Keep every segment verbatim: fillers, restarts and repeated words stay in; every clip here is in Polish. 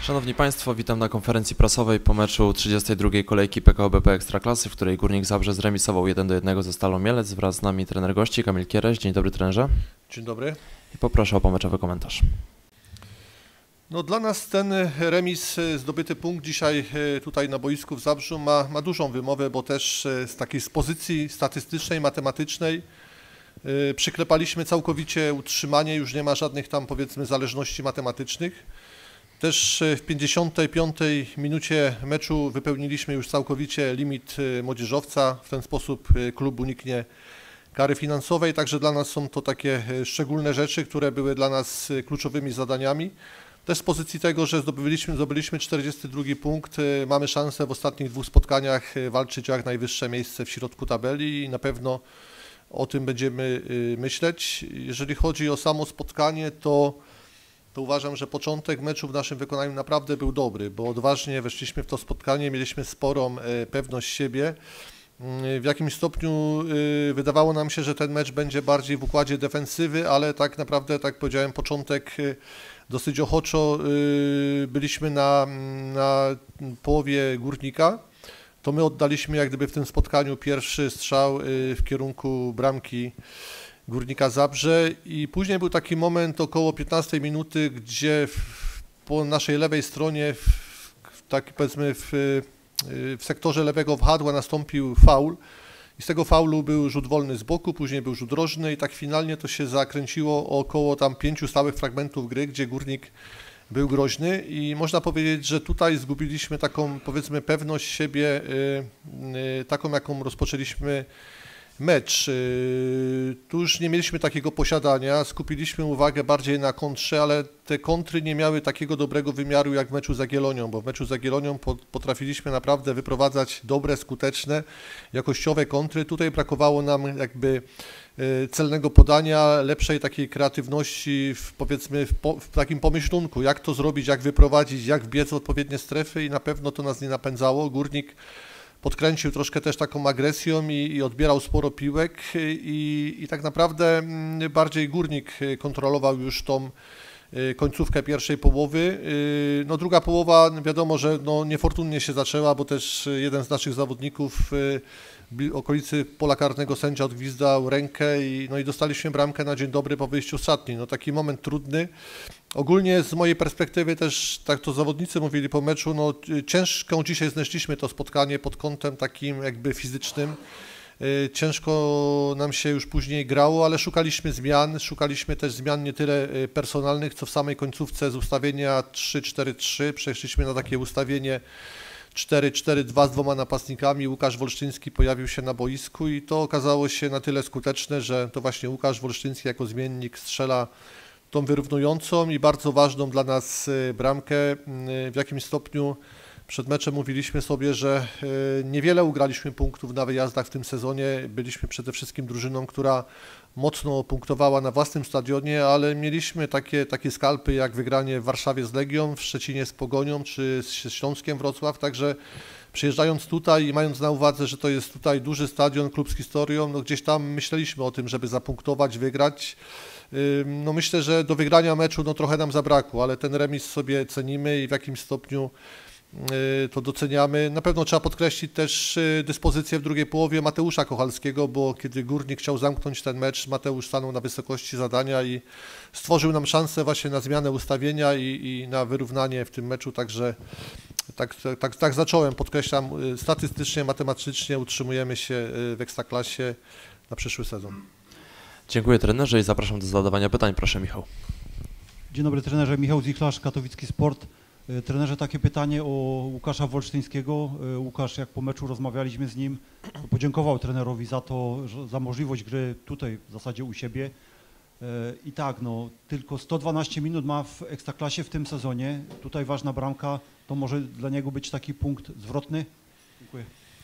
Szanowni Państwo, witam na konferencji prasowej po meczu trzydziestej drugiej kolejki P K O B P Ekstraklasy, w której Górnik Zabrze zremisował jeden do jednego ze Stalą Mielec. Wraz z nami trener gości Kamil Kiereś. Dzień dobry, trenerze. Dzień dobry. I poproszę o pomeczowy komentarz. No, dla nas ten remis, zdobyty punkt dzisiaj tutaj na boisku w Zabrzu ma, ma dużą wymowę, bo też z takiej z pozycji statystycznej, matematycznej yy, przyklepaliśmy całkowicie utrzymanie, już nie ma żadnych tam, powiedzmy, zależności matematycznych. Też w pięćdziesiątej piątej minucie meczu wypełniliśmy już całkowicie limit młodzieżowca, w ten sposób klub uniknie kary finansowej, także dla nas są to takie szczególne rzeczy, które były dla nas kluczowymi zadaniami. Też z pozycji tego, że zdobyliśmy, zdobyliśmy czterdziesty drugi punkt, mamy szansę w ostatnich dwóch spotkaniach walczyć o jak najwyższe miejsce w środku tabeli i na pewno o tym będziemy myśleć. Jeżeli chodzi o samo spotkanie, to, to uważam, że początek meczu w naszym wykonaniu naprawdę był dobry, bo odważnie weszliśmy w to spotkanie, mieliśmy sporą pewność siebie. W jakimś stopniu wydawało nam się, że ten mecz będzie bardziej w układzie defensywy, ale tak naprawdę, tak jak powiedziałem, początek dosyć ochoczo byliśmy na, na połowie Górnika. To my oddaliśmy jak gdyby w tym spotkaniu pierwszy strzał w kierunku bramki Górnika Zabrze i później był taki moment około piętnastej minuty, gdzie w, po naszej lewej stronie, w, w, tak powiedzmy w, w sektorze lewego wahadła nastąpił faul i z tego faulu był rzut wolny z boku, później był rzut rożny i tak finalnie to się zakręciło około tam pięciu stałych fragmentów gry, gdzie Górnik był groźny i można powiedzieć, że tutaj zgubiliśmy taką, powiedzmy, pewność siebie, yy, yy, taką jaką rozpoczęliśmy mecz. Yy, tu już nie mieliśmy takiego posiadania, skupiliśmy uwagę bardziej na kontrze, ale te kontry nie miały takiego dobrego wymiaru jak w meczu z Jagiellonią, bo w meczu z Jagiellonią potrafiliśmy naprawdę wyprowadzać dobre, skuteczne, jakościowe kontry. Tutaj brakowało nam jakby celnego podania, lepszej takiej kreatywności, w, powiedzmy w, po, w takim pomyślunku, jak to zrobić, jak wyprowadzić, jak wbiec w odpowiednie strefy i na pewno to nas nie napędzało. Górnik podkręcił troszkę też taką agresją i, i odbierał sporo piłek i, i tak naprawdę bardziej Górnik kontrolował już tą końcówkę pierwszej połowy. No druga połowa, wiadomo, że no niefortunnie się zaczęła, bo też jeden z naszych zawodników w okolicy pola karnego sędzia odgwizdał rękę i, no i dostaliśmy bramkę na dzień dobry po wyjściu z szatni. No taki moment trudny. Ogólnie z mojej perspektywy też, tak to zawodnicy mówili po meczu, no ciężko dzisiaj znaleźliśmy to spotkanie pod kątem takim jakby fizycznym. Ciężko nam się już później grało, ale szukaliśmy zmian, szukaliśmy też zmian nie tyle personalnych, co w samej końcówce z ustawienia trzy cztery trzy przeszliśmy na takie ustawienie cztery cztery dwa z dwoma napastnikami. Łukasz Wolsztyński pojawił się na boisku i to okazało się na tyle skuteczne, że to właśnie Łukasz Wolsztyński jako zmiennik strzela tą wyrównującą i bardzo ważną dla nas bramkę. W jakimś stopniu przed meczem mówiliśmy sobie, że niewiele ugraliśmy punktów na wyjazdach w tym sezonie. Byliśmy przede wszystkim drużyną, która mocno punktowała na własnym stadionie, ale mieliśmy takie, takie skalpy jak wygranie w Warszawie z Legią, w Szczecinie z Pogonią czy z Śląskiem Wrocław, także przyjeżdżając tutaj i mając na uwadze, że to jest tutaj duży stadion, klub z historią, no gdzieś tam myśleliśmy o tym, żeby zapunktować, wygrać. No myślę, że do wygrania meczu no trochę nam zabrakło, ale ten remis sobie cenimy i w jakimś stopniu to doceniamy. Na pewno trzeba podkreślić też dyspozycję w drugiej połowie Mateusza Kochalskiego, bo kiedy Górnik chciał zamknąć ten mecz, Mateusz stanął na wysokości zadania i stworzył nam szansę właśnie na zmianę ustawienia i, i na wyrównanie w tym meczu, także tak, tak, tak zacząłem, podkreślam, statystycznie, matematycznie utrzymujemy się w Ekstraklasie na przyszły sezon. Dziękuję trenerze i zapraszam do zadawania pytań. Proszę, Michał. Dzień dobry trenerze, Michał Zichlarz, Katowicki Sport. Trenerze, takie pytanie o Łukasza Wolsztyńskiego. Łukasz, jak po meczu rozmawialiśmy z nim, podziękował trenerowi za to, za możliwość gry tutaj w zasadzie u siebie. I tak, no, tylko sto dwanaście minut ma w Ekstraklasie w tym sezonie. Tutaj ważna bramka, to może dla niego być taki punkt zwrotny? Dziękuję.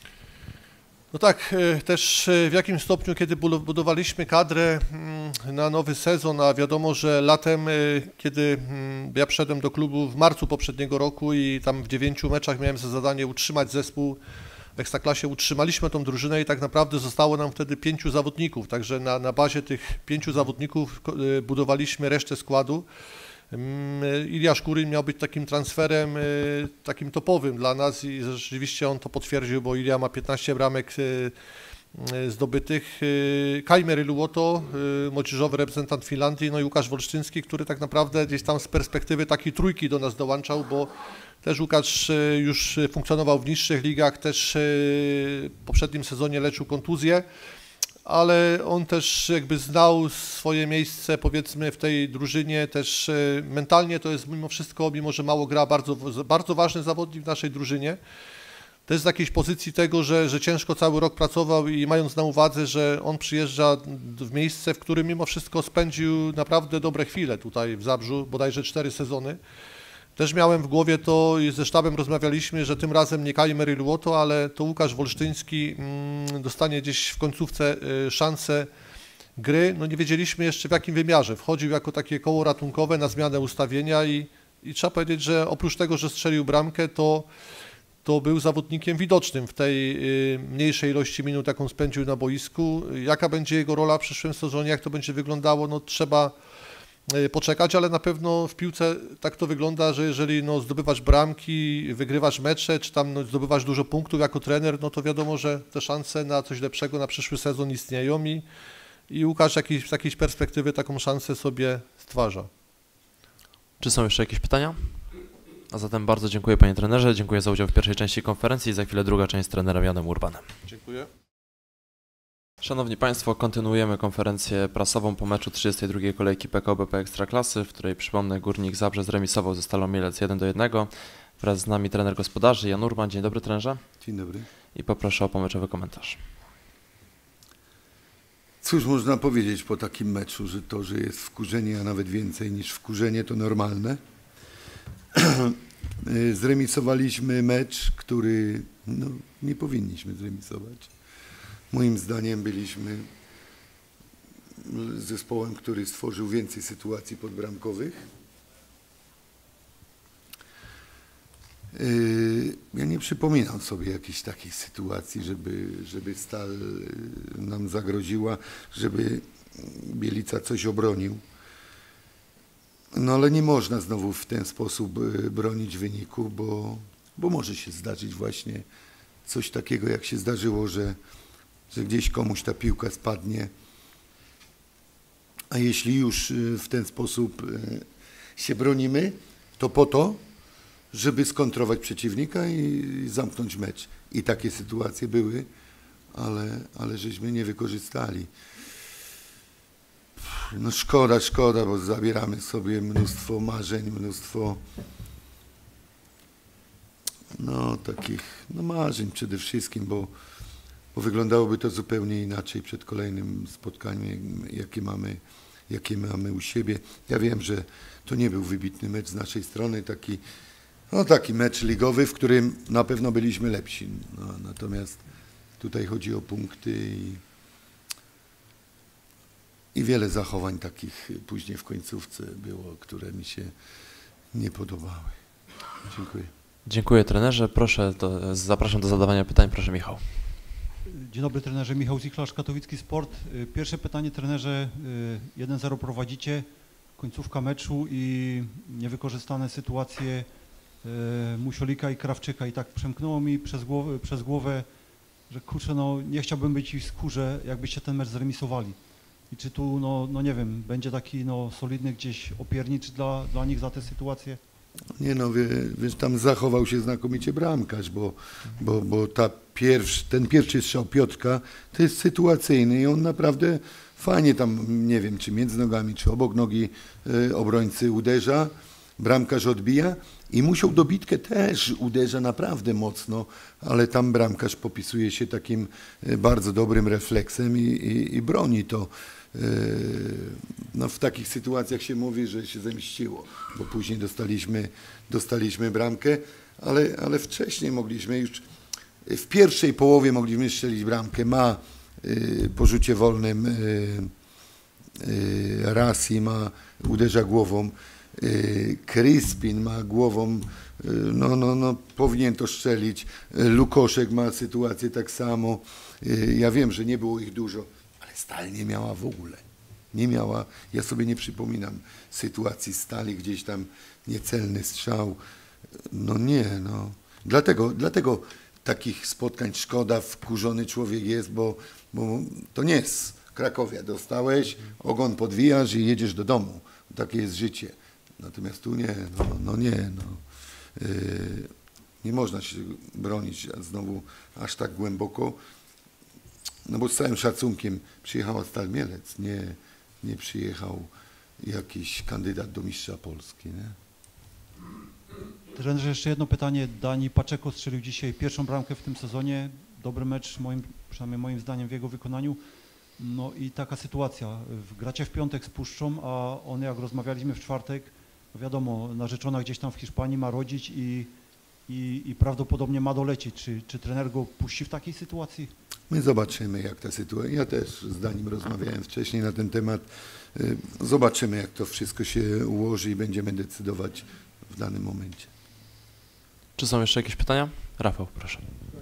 No tak, też w jakim stopniu, kiedy budowaliśmy kadrę na nowy sezon, a wiadomo, że latem, kiedy ja przyszedłem do klubu w marcu poprzedniego roku i tam w dziewięciu meczach miałem za zadanie utrzymać zespół w Ekstraklasie, utrzymaliśmy tą drużynę i tak naprawdę zostało nam wtedy pięciu zawodników, także na, na bazie tych pięciu zawodników budowaliśmy resztę składu. Ilja Szkuryn miał być takim transferem takim topowym dla nas i rzeczywiście on to potwierdził, bo Ilja ma piętnaście bramek zdobytych. Kaimer Luoto, młodzieżowy reprezentant Finlandii, no i Łukasz Wolsztyński, który tak naprawdę gdzieś tam z perspektywy takiej trójki do nas dołączał, bo też Łukasz już funkcjonował w niższych ligach, też w poprzednim sezonie leczył kontuzję, ale on też jakby znał swoje miejsce, powiedzmy, w tej drużynie, też mentalnie to jest mimo wszystko, mimo że mało gra, bardzo, bardzo ważny zawodnik w naszej drużynie. Też z jakiejś pozycji tego, że, że ciężko cały rok pracował i mając na uwadze, że on przyjeżdża w miejsce, w którym mimo wszystko spędził naprawdę dobre chwile tutaj w Zabrzu, bodajże cztery sezony. Też miałem w głowie to i ze sztabem rozmawialiśmy, że tym razem nie Kaimer Luoto, ale to Łukasz Wolsztyński mm, dostanie gdzieś w końcówce y, szansę gry. No nie wiedzieliśmy jeszcze w jakim wymiarze. Wchodził jako takie koło ratunkowe na zmianę ustawienia i, i trzeba powiedzieć, że oprócz tego, że strzelił bramkę, to to był zawodnikiem widocznym w tej y, mniejszej ilości minut, jaką spędził na boisku. Jaka będzie jego rola w przyszłym sezonie, jak to będzie wyglądało, no trzeba y, poczekać, ale na pewno w piłce tak to wygląda, że jeżeli no, zdobywasz bramki, wygrywasz mecze, czy tam no, zdobywasz dużo punktów jako trener, no to wiadomo, że te szanse na coś lepszego na przyszły sezon istnieją i, i Łukasz jakiś, z jakiejś perspektywy taką szansę sobie stwarza. Czy są jeszcze jakieś pytania? A zatem bardzo dziękuję panie trenerze, dziękuję za udział w pierwszej części konferencji i za chwilę druga część z trenerem Janem Urbanem. Dziękuję. Szanowni Państwo, kontynuujemy konferencję prasową po meczu trzydziestej drugiej kolejki P K O B P Ekstraklasy, w której, przypomnę, Górnik Zabrze zremisował ze Stalą Mielec jeden do jednego. Wraz z nami trener gospodarzy Jan Urban. Dzień dobry trenerze. Dzień dobry. I poproszę o pomeczowy komentarz. Cóż można powiedzieć po takim meczu, że to, że jest wkurzenie, a nawet więcej niż wkurzenie, to normalne. Zremisowaliśmy mecz, który no, nie powinniśmy zremisować. Moim zdaniem byliśmy zespołem, który stworzył więcej sytuacji podbramkowych. Ja nie przypominam sobie jakiejś takiej sytuacji, żeby, żeby Stal nam zagroziła, żeby Bielica coś obronił. No ale nie można znowu w ten sposób bronić wyniku, bo, bo może się zdarzyć właśnie coś takiego, jak się zdarzyło, że, że gdzieś komuś ta piłka spadnie. A jeśli już w ten sposób się bronimy, to po to, żeby skontrować przeciwnika i zamknąć mecz. I takie sytuacje były, ale, ale żeśmy nie wykorzystali. No szkoda, szkoda, bo zabieramy sobie mnóstwo marzeń, mnóstwo no takich no marzeń przede wszystkim, bo, bo wyglądałoby to zupełnie inaczej przed kolejnym spotkaniem, jakie mamy, jakie mamy u siebie. Ja wiem, że to nie był wybitny mecz z naszej strony, taki, no taki mecz ligowy, w którym na pewno byliśmy lepsi. No, natomiast tutaj chodzi o punkty i I wiele zachowań takich później w końcówce było, które mi się nie podobały. Dziękuję. Dziękuję trenerze. Proszę, do, zapraszam do zadawania pytań. Proszę Michał. Dzień dobry trenerze, Michał Ziklarz, Katowicki Sport. Pierwsze pytanie trenerze, jeden zero prowadzicie, końcówka meczu i niewykorzystane sytuacje Musiolika i Krawczyka i tak przemknęło mi przez głowę, przez głowę, że kurczę, no nie chciałbym być w skórze, jakbyście ten mecz zremisowali. I czy tu, no, no nie wiem, będzie taki no, solidny gdzieś opiernicz dla, dla nich za tę sytuację? Nie no, wie, wiesz, tam zachował się znakomicie bramkarz, bo, bo, bo ta pierwszy, ten pierwszy strzał Piotrka to jest sytuacyjny i on naprawdę fajnie tam, nie wiem, czy między nogami, czy obok nogi y, obrońcy uderza, bramkarz odbija i Musiał dobitkę też uderza naprawdę mocno, ale tam bramkarz popisuje się takim bardzo dobrym refleksem i, i, i broni to. No, w takich sytuacjach się mówi, że się zemściło, bo później dostaliśmy, dostaliśmy bramkę, ale, ale wcześniej mogliśmy już, w pierwszej połowie mogliśmy strzelić bramkę. Ma y, po rzucie wolnym y, y, Rasi ma, uderza głową, y, Crispin ma głową, y, no, no, no, powinien to strzelić, y, Lukoszek ma sytuację tak samo. Y, ja wiem, że nie było ich dużo, Stal nie miała w ogóle. Nie miała, ja sobie nie przypominam sytuacji Stali, gdzieś tam niecelny strzał. No nie, no. Dlatego, dlatego takich spotkań szkoda, wkurzony człowiek jest, bo, bo to nie jest Krakowia. Dostałeś, ogon podwijasz i jedziesz do domu. Takie jest życie. Natomiast tu nie, no, no nie, no. Yy, nie można się bronić a znowu aż tak głęboko. No bo z całym szacunkiem przyjechała Stal Mielec, nie, nie przyjechał jakiś kandydat do mistrza Polski, nie? Trenerze, jeszcze jedno pytanie. Dani Paczeko strzelił dzisiaj pierwszą bramkę w tym sezonie. Dobry mecz, moim, przynajmniej moim zdaniem, w jego wykonaniu. No i taka sytuacja. Gracie w piątek z Puszczą, a on, jak rozmawialiśmy w czwartek, no wiadomo, narzeczona gdzieś tam w Hiszpanii ma rodzić i, i, i prawdopodobnie ma dolecieć. Czy, czy trener go puści w takiej sytuacji? My zobaczymy, jak ta sytuacja. Ja też z Danim rozmawiałem wcześniej na ten temat. Zobaczymy, jak to wszystko się ułoży i będziemy decydować w danym momencie. Czy są jeszcze jakieś pytania? Rafał, proszę.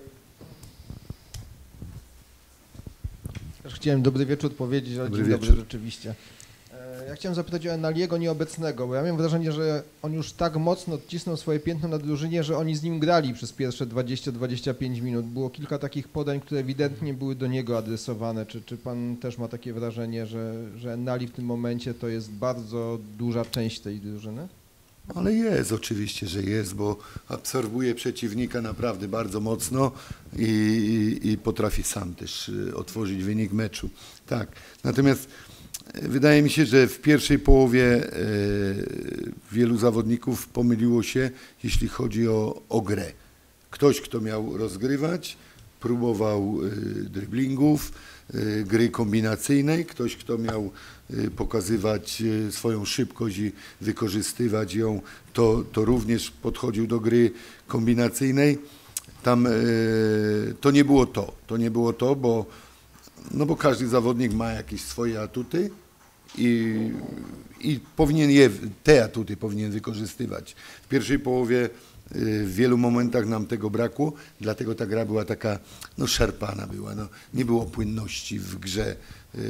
Też chciałem dobry wieczór powiedzieć, ale Dobry dzień wieczór. dobry rzeczywiście. E, Ja chciałem zapytać o Enaliego nieobecnego, bo ja miałem wrażenie, że on już tak mocno odcisnął swoje piętno na drużynie, że oni z nim grali przez pierwsze dwadzieścia do dwudziestu pięciu minut. Było kilka takich podań, które ewidentnie były do niego adresowane. Czy, czy pan też ma takie wrażenie, że, że Enali w tym momencie to jest bardzo duża część tej drużyny? Ale jest, oczywiście, że jest, bo absorbuje przeciwnika naprawdę bardzo mocno i, i, i potrafi sam też y, otworzyć wynik meczu. Tak. Natomiast y, wydaje mi się, że w pierwszej połowie y, wielu zawodników pomyliło się, jeśli chodzi o, o grę. Ktoś, kto miał rozgrywać, próbował y, driblingów, y, gry kombinacyjnej, ktoś, kto miał y, pokazywać y, swoją szybkość i wykorzystywać ją, to, to również podchodził do gry kombinacyjnej. Tam y, to nie było to, to nie było to, bo, no bo każdy zawodnik ma jakieś swoje atuty i, i powinien je, te atuty powinien wykorzystywać. W pierwszej połowie w wielu momentach nam tego brakło, dlatego ta gra była taka, no szarpana była, no, nie było płynności w grze.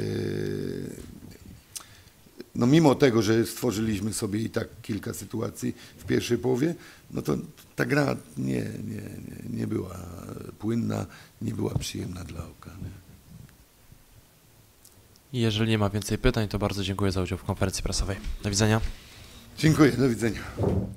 No mimo tego, że stworzyliśmy sobie i tak kilka sytuacji w pierwszej połowie, no to ta gra nie, nie, nie, nie była płynna, nie była przyjemna dla oka. Nie? I jeżeli nie ma więcej pytań, to bardzo dziękuję za udział w konferencji prasowej. Do widzenia. Dziękuję, do widzenia.